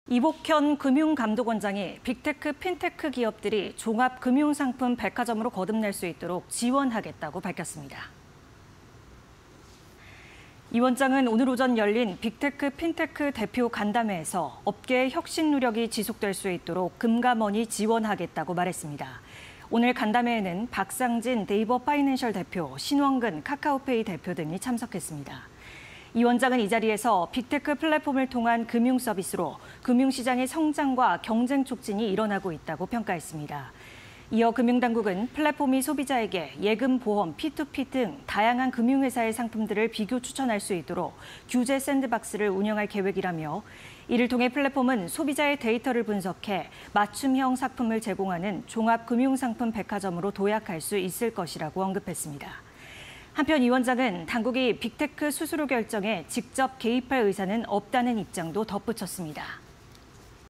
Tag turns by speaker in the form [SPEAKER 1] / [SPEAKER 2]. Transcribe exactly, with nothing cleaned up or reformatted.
[SPEAKER 1] 이복현 금융감독원장이 빅테크, 핀테크 기업들이 종합금융상품 백화점으로 거듭날 수 있도록 지원하겠다고 밝혔습니다. 이 원장은 오늘 오전 열린 빅테크, 핀테크 대표 간담회에서 업계의 혁신 노력이 지속될 수 있도록 금감원이 지원하겠다고 말했습니다. 오늘 간담회에는 박상진 네이버 파이낸셜 대표, 신원근 카카오페이 대표 등이 참석했습니다. 이 원장은 이 자리에서 빅테크 플랫폼을 통한 금융 서비스로 금융시장의 성장과 경쟁 촉진이 일어나고 있다고 평가했습니다. 이어 금융당국은 플랫폼이 소비자에게 예금, 보험, 피투피 등 다양한 금융회사의 상품들을 비교 추천할 수 있도록 규제 샌드박스를 운영할 계획이라며 이를 통해 플랫폼은 소비자의 데이터를 분석해 맞춤형 상품을 제공하는 종합금융상품 백화점으로 도약할 수 있을 것이라고 언급했습니다. 한편 이 원장은 당국이 빅테크 수수료 결정에 직접 개입할 의사는 없다는 입장도 덧붙였습니다.